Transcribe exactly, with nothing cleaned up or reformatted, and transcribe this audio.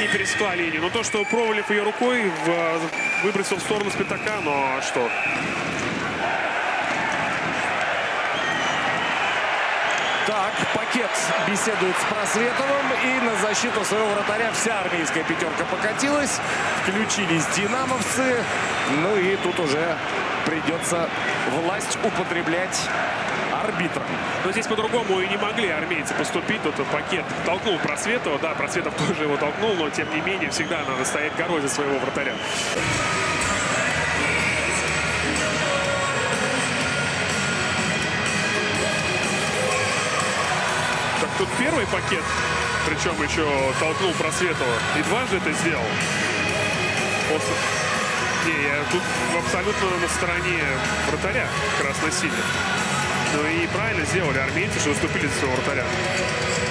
не пересекла линию. Но то, что Провалев ее рукой в, выбросил в сторону Спитака, но что? Так, Пакет беседует с Просветовым. И на защиту своего вратаря вся армейская пятерка покатилась. Включились динамовцы. Ну и тут уже придется власть употреблять арбитром. Но здесь по-другому и не могли армейцы поступить. Тут Пакет толкнул Просветова. Да, Просветов тоже его толкнул, но тем не менее всегда надо стоять горой за своего вратаря. Так тут первый Пакет, причем еще толкнул Просветова. И дважды это сделал. После... Не, я тут абсолютно на стороне вратаря красно-синих. Ну и правильно сделали армейцы, что уступили за своего вратаря.